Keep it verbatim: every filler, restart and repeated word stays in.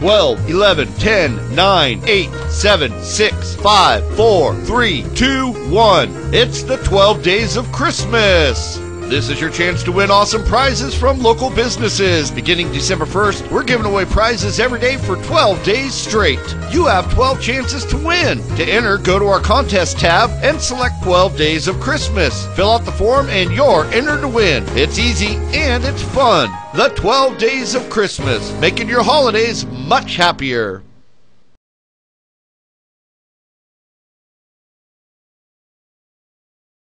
twelve, eleven, ten, nine, eight, seven, six, five, four, three, two, one. It's the twelve Days of Christmas. This is your chance to win awesome prizes from local businesses. Beginning December first, we're giving away prizes every day for twelve days straight. You have twelve chances to win. To enter, go to our contest tab and select twelve Days of Christmas. Fill out the form and you're entered to win. It's easy and it's fun. The twelve Days of Christmas, making your holidays much happier.